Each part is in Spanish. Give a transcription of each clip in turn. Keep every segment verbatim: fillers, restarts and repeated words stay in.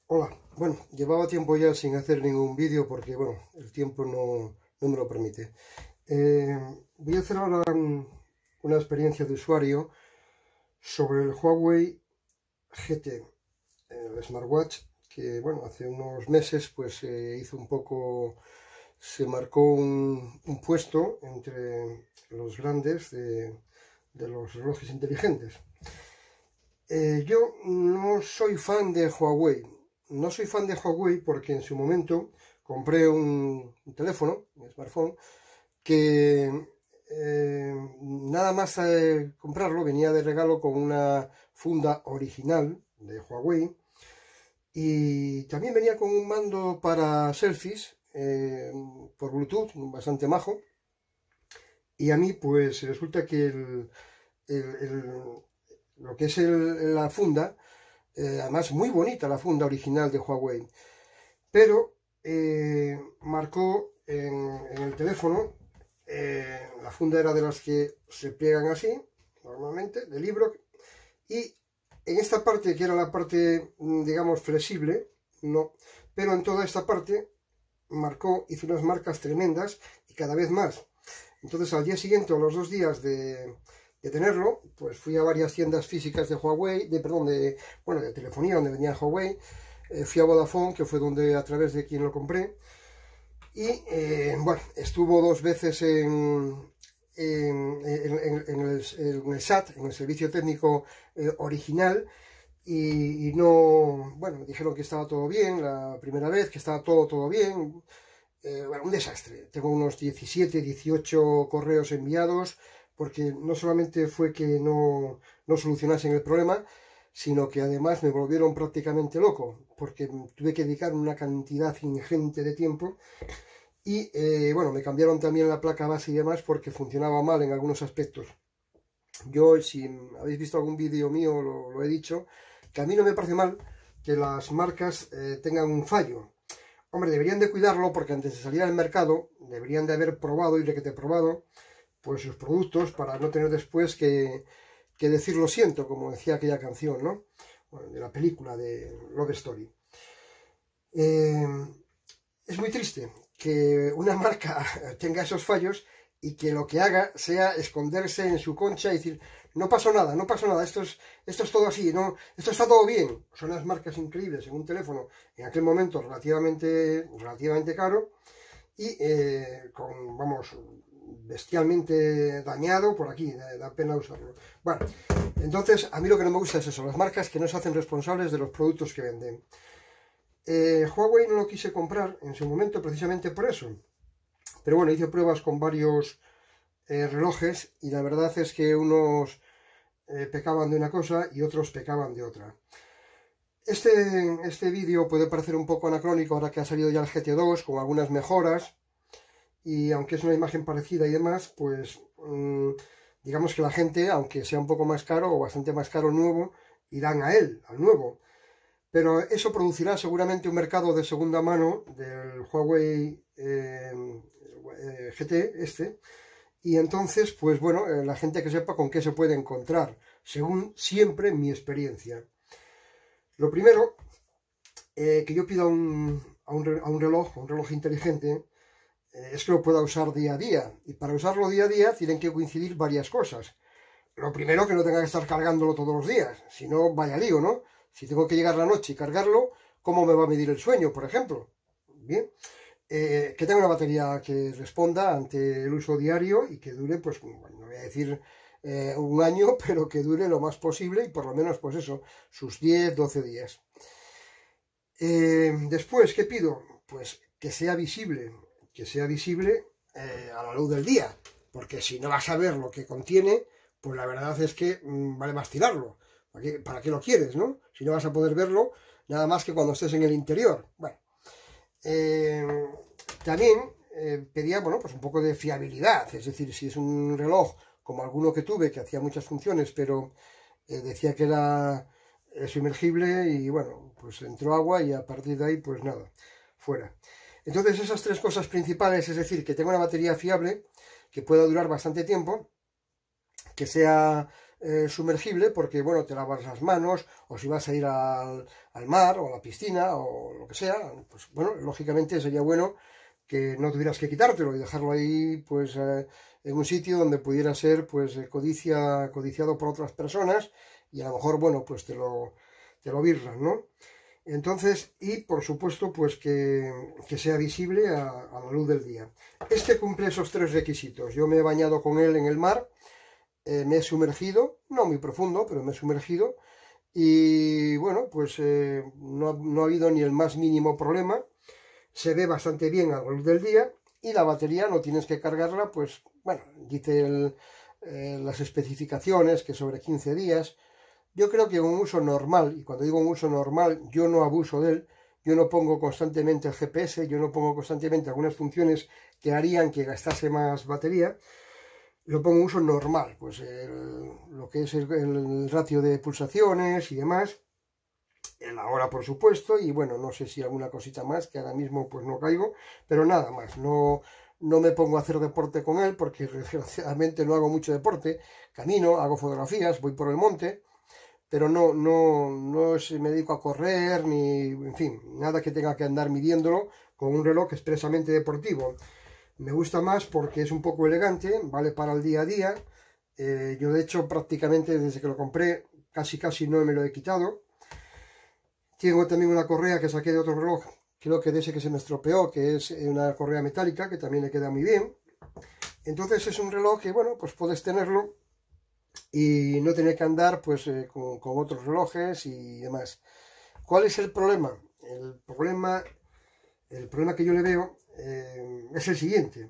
Hola, bueno, llevaba tiempo ya sin hacer ningún vídeo porque, bueno, el tiempo no, no me lo permite. Eh, voy a hacer ahora un- una experiencia de usuario sobre el Huawei G T, el smartwatch, que, bueno, hace unos meses pues se hizo un poco, se marcó un, un puesto entre los grandes de, de los relojes inteligentes. Eh, yo no soy fan de Huawei. No soy fan de Huawei porque en su momento compré un, un teléfono, un smartphone, que eh, nada más eh, comprarlo venía de regalo con una funda original de Huawei y también venía con un mando para selfies eh, por Bluetooth, bastante majo. Y a mí pues resulta que el, el, el, lo que es el, la funda, eh, además muy bonita la funda original de Huawei, pero eh, marcó en, en, el teléfono, eh, la funda era de las que se pliegan así, normalmente, de libro, y en esta parte, que era la parte, digamos, flexible, no, pero en toda esta parte marcó, hizo unas marcas tremendas y cada vez más. Entonces al día siguiente o los dos días de, de tenerlo, pues fui a varias tiendas físicas de Huawei, de, perdón, de, bueno, de telefonía donde venía Huawei, eh, fui a Vodafone, que fue donde a través de quien lo compré, y eh, bueno, estuvo dos veces en, en, en, en, el, en el S A T, en el servicio técnico eh, original, y, y no, bueno, me dijeron que estaba todo bien la primera vez, que estaba todo, todo bien. Eh, bueno, un desastre. Tengo unos diecisiete, dieciocho correos enviados porque no solamente fue que no, no solucionasen el problema, sino que además me volvieron prácticamente loco porque tuve que dedicar una cantidad ingente de tiempo y eh, bueno, me cambiaron también la placa base y demás porque funcionaba mal en algunos aspectos. Yo, si habéis visto algún vídeo mío, lo, lo he dicho, que a mí no me parece mal que las marcas eh, tengan un fallo. Hombre, deberían de cuidarlo porque antes de salir al mercado deberían de haber probado y de que te he probado pues sus productos para no tener después que, que decir lo siento, como decía aquella canción, ¿no? Bueno, de la película de Love Story. Eh, es muy triste que una marca tenga esos fallos y que lo que haga sea esconderse en su concha y decir, no pasó nada, no pasó nada, esto es, esto es todo así, no, esto está todo bien. Son unas marcas increíbles en un teléfono en aquel momento relativamente, relativamente caro y eh, con, vamos, bestialmente dañado por aquí, da, da pena usarlo. Bueno, entonces a mí lo que no me gusta es eso, las marcas que no se hacen responsables de los productos que venden. Eh, Huawei no lo quise comprar en su momento precisamente por eso. Pero bueno, hice pruebas con varios eh, relojes y la verdad es que unos eh, pecaban de una cosa y otros pecaban de otra. Este, este vídeo puede parecer un poco anacrónico ahora que ha salido ya el G T dos con algunas mejoras y aunque es una imagen parecida y demás, pues mmm, digamos que la gente, aunque sea un poco más caro o bastante más caro nuevo, irán a él, al nuevo. Pero eso producirá seguramente un mercado de segunda mano del Huawei eh, G T este, y entonces, pues bueno, eh, la gente que sepa con qué se puede encontrar, según siempre mi experiencia. Lo primero eh, que yo pido un, a, un, a un reloj, a un reloj inteligente, eh, es que lo pueda usar día a día, y para usarlo día a día tienen que coincidir varias cosas. Lo primero, que no tenga que estar cargándolo todos los días, si no, vaya lío, ¿no? Si tengo que llegar la noche y cargarlo, ¿cómo me va a medir el sueño, por ejemplo? Bien, eh, que tenga una batería que responda ante el uso diario y que dure, pues, bueno, no voy a decir eh, un año, pero que dure lo más posible y por lo menos, pues eso, sus diez, doce días. Eh, después, ¿qué pido? Pues que sea visible, que sea visible eh, a la luz del día, porque si no vas a ver lo que contiene, pues la verdad es que mmm, vale más tirarlo. ¿Para qué, ¿Para qué lo quieres, no? Si no vas a poder verlo, nada más que cuando estés en el interior. Bueno, eh, también eh, pedía, bueno, pues un poco de fiabilidad. Es decir, si es un reloj como alguno que tuve, que hacía muchas funciones, pero eh, decía que era eh, sumergible y, bueno, pues entró agua y a partir de ahí, pues nada, fuera. Entonces, esas tres cosas principales, es decir, que tenga una batería fiable, que pueda durar bastante tiempo, que sea eh, sumergible porque, bueno, te lavas las manos, o si vas a ir al, al mar o a la piscina o lo que sea, pues bueno, lógicamente sería bueno que no tuvieras que quitártelo y dejarlo ahí, pues, eh, en un sitio donde pudiera ser, pues, codicia, codiciado por otras personas y a lo mejor, bueno, pues te lo, te lo birran, ¿no? Entonces, y por supuesto, pues que, que sea visible a, a la luz del día. Este cumple esos tres requisitos. Yo me he bañado con él en el mar, eh, me he sumergido, no muy profundo, pero me he sumergido, y bueno, pues eh, no, no ha habido ni el más mínimo problema. Se ve bastante bien a la luz del día, y la batería no tienes que cargarla, pues bueno, dice el, eh, las especificaciones que sobre quince días. Yo creo que un uso normal, y cuando digo un uso normal, yo no abuso de él, yo no pongo constantemente el G P S, yo no pongo constantemente algunas funciones que harían que gastase más batería, lo pongo en uso normal, pues el, lo que es el, el ratio de pulsaciones y demás, la hora por supuesto, y bueno, no sé si alguna cosita más, que ahora mismo pues no caigo, pero nada más, no... No me pongo a hacer deporte con él porque desgraciadamente no hago mucho deporte, camino, hago fotografías, voy por el monte, pero no, no, no me dedico a correr, ni, en fin, nada que tenga que andar midiéndolo con un reloj expresamente deportivo. Me gusta más porque es un poco elegante, vale para el día a día. Eh, yo de hecho prácticamente desde que lo compré casi casi no me lo he quitado. Tengo también una correa que saqué de otro reloj, creo que de ese que se me estropeó, que es una correa metálica que también le queda muy bien. Entonces es un reloj que, bueno, pues puedes tenerlo y no tener que andar pues eh, con, con otros relojes y demás. ¿Cuál es el problema? El problema, el problema que yo le veo eh, es el siguiente.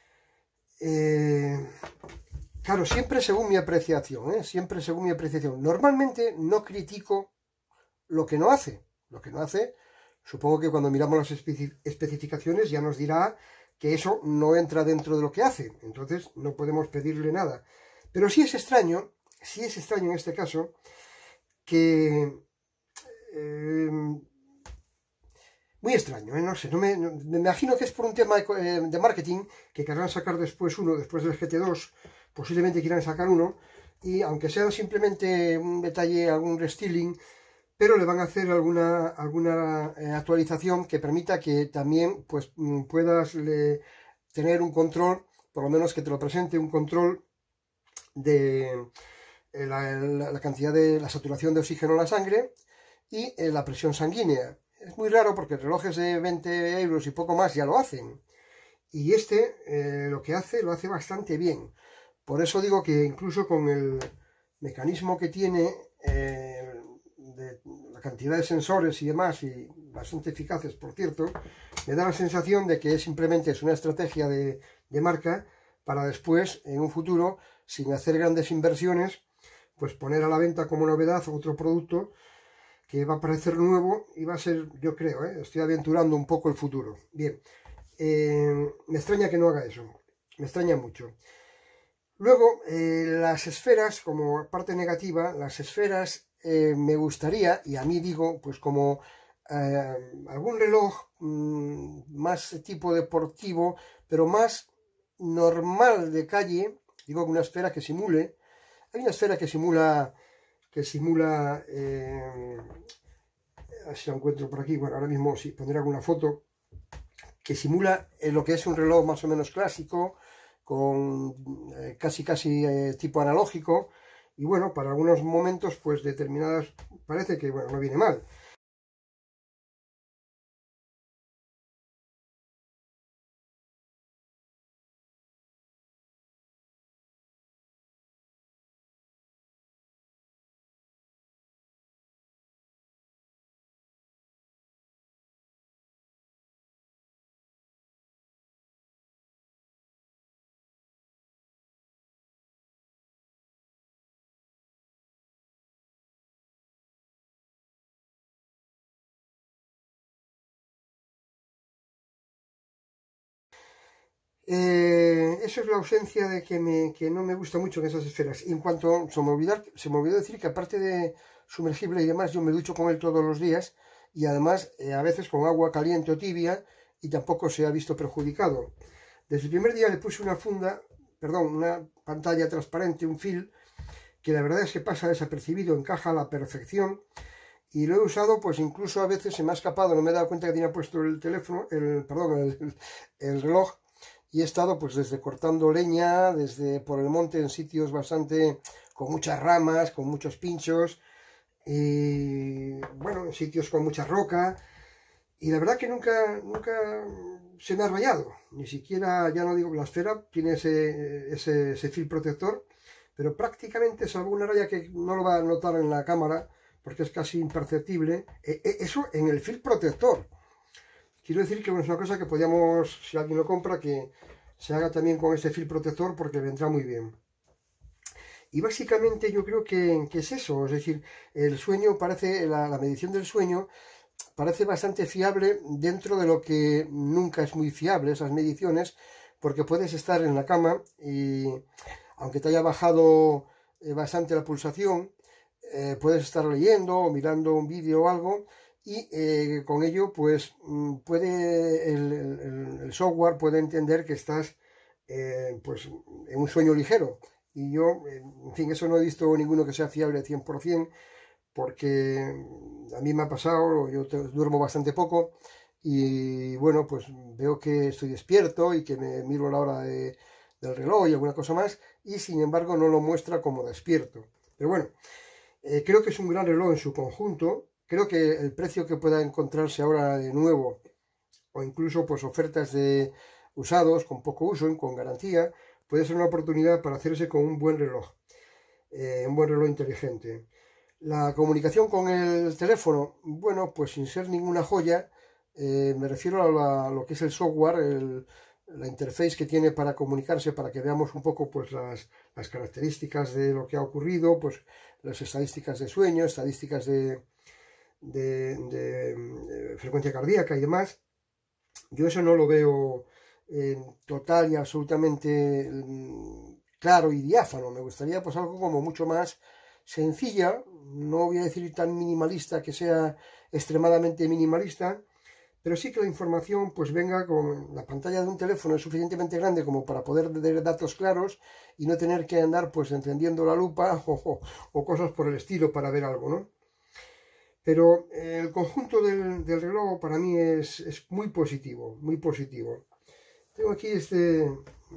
Eh, claro, siempre según mi apreciación, ¿eh? siempre según mi apreciación. Normalmente no critico lo que no hace. Lo que no hace, supongo que cuando miramos las especi especificaciones ya nos dirá que eso no entra dentro de lo que hace. Entonces no podemos pedirle nada. Pero sí es extraño, sí es extraño en este caso, que... Eh, muy extraño, ¿eh? No sé, no me, no, me imagino que es por un tema de, eh, de marketing, que querrán sacar después uno, después del G T dos, posiblemente quieran sacar uno, y aunque sea simplemente un detalle, algún restyling, pero le van a hacer alguna, alguna eh, actualización que permita que también pues, puedas le, tener un control, por lo menos que te lo presente, un control de eh, la, la, la cantidad de la saturación de oxígeno en la sangre y eh, la presión sanguínea. Es muy raro porque relojes de veinte euros y poco más ya lo hacen. Y este eh, lo que hace, lo hace bastante bien. Por eso digo que incluso con el mecanismo que tiene, eh, de la cantidad de sensores y demás, y bastante eficaces por cierto, me da la sensación de que simplemente es una estrategia de, de marca para después, en un futuro, sin hacer grandes inversiones, pues poner a la venta como novedad otro producto que va a parecer nuevo y va a ser, yo creo, ¿eh? Estoy aventurando un poco el futuro. Bien, eh, me extraña que no haga eso, me extraña mucho. Luego, eh, las esferas, como parte negativa, las esferas eh, me gustaría, y a mí digo, pues como eh, algún reloj mmm, más tipo deportivo, pero más normal de calle, digo una esfera que simule, hay una esfera que simula... que simula, eh, a ver si lo encuentro por aquí, bueno, ahora mismo sí, pondré alguna foto, que simula eh, lo que es un reloj más o menos clásico, con eh, casi casi eh, tipo analógico, y bueno, para algunos momentos, pues determinadas, parece que, bueno, no viene mal. Eh, eso es la ausencia de que, me, que no me gusta mucho en esas esferas. Y en cuanto, se me, olvidar, se me olvidó decir que aparte de sumergible y demás, yo me ducho con él todos los días y además eh, a veces con agua caliente o tibia y tampoco se ha visto perjudicado. Desde el primer día le puse una funda, perdón, una pantalla transparente, un film, que la verdad es que pasa desapercibido, encaja a la perfección, y lo he usado, pues incluso a veces se me ha escapado, no me he dado cuenta que tenía puesto el teléfono, el, perdón, el, el reloj, y he estado pues desde cortando leña, desde por el monte en sitios bastante, con muchas ramas, con muchos pinchos, y bueno, en sitios con mucha roca, y la verdad que nunca, nunca se me ha rayado, ni siquiera, ya no digo, la esfera tiene ese, ese, ese fil protector, pero prácticamente salvo una raya que no lo va a notar en la cámara, porque es casi imperceptible, eso en el fil protector. Quiero decir que bueno, es una cosa que podríamos, si alguien lo compra, que se haga también con este fil protector porque vendrá muy bien. Y básicamente yo creo que, que es eso, es decir, el sueño parece, la, la medición del sueño parece bastante fiable dentro de lo que nunca es muy fiable esas mediciones, porque puedes estar en la cama y aunque te haya bajado bastante la pulsación, eh, puedes estar leyendo o mirando un vídeo o algo y eh, con ello pues puede el, el, el software puede entender que estás eh, pues en un sueño ligero. Y yo, en fin, eso no he visto ninguno que sea fiable al cien por cien, porque a mí me ha pasado, yo te, duermo bastante poco y bueno, pues veo que estoy despierto y que me miro la hora de, del reloj y alguna cosa más, y sin embargo no lo muestra como despierto. Pero bueno, eh, creo que es un gran reloj en su conjunto. Creo que el precio que pueda encontrarse ahora de nuevo, o incluso pues ofertas de usados con poco uso, con garantía, puede ser una oportunidad para hacerse con un buen reloj, eh, un buen reloj inteligente. La comunicación con el teléfono, bueno, pues sin ser ninguna joya, eh, me refiero a, la, a lo que es el software, el, la interface que tiene para comunicarse, para que veamos un poco pues las, las características de lo que ha ocurrido, pues las estadísticas de sueño, estadísticas de, de, de, de frecuencia cardíaca y demás. Yo eso no lo veo eh, total y absolutamente eh, claro y diáfano. Me gustaría pues algo como mucho más sencilla, no voy a decir tan minimalista que sea extremadamente minimalista, pero sí que la información pues venga con la pantalla de un teléfono es suficientemente grande como para poder dar datos claros y no tener que andar pues encendiendo la lupa o, o, o cosas por el estilo para ver algo, ¿no? Pero el conjunto del, del reloj para mí es, es muy positivo, muy positivo. Tengo aquí este,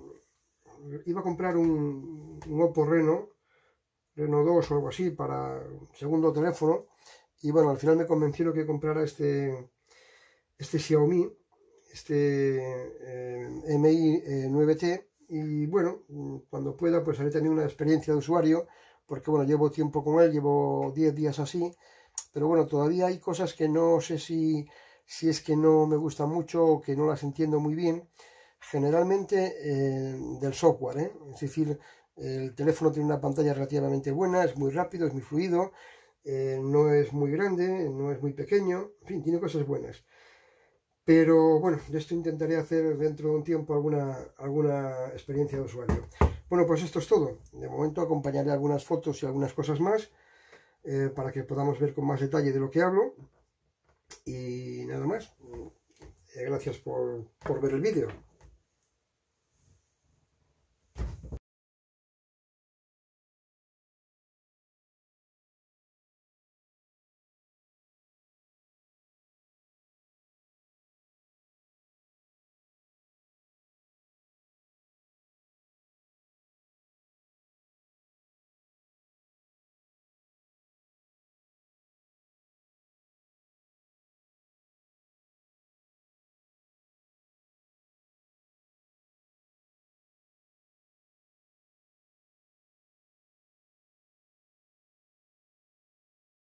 iba a comprar un, un Oppo Reno, Reno dos o algo así para segundo teléfono, y bueno, al final me convenció que comprara este, este Xiaomi, este eh, M I nueve T, y bueno, cuando pueda pues haré también una experiencia de usuario, porque bueno, llevo tiempo con él, llevo diez días así, pero bueno, todavía hay cosas que no sé si, si es que no me gustan mucho o que no las entiendo muy bien, generalmente eh, del software, ¿eh? Es decir, el teléfono tiene una pantalla relativamente buena, es muy rápido, es muy fluido, eh, no es muy grande, no es muy pequeño, en fin, tiene cosas buenas. Pero bueno, de esto intentaré hacer dentro de un tiempo alguna, alguna experiencia de usuario. Bueno, pues esto es todo. De momento acompañaré algunas fotos y algunas cosas más eh, para que podamos ver con más detalle de lo que hablo. Y nada más. Eh, gracias por, por ver el vídeo.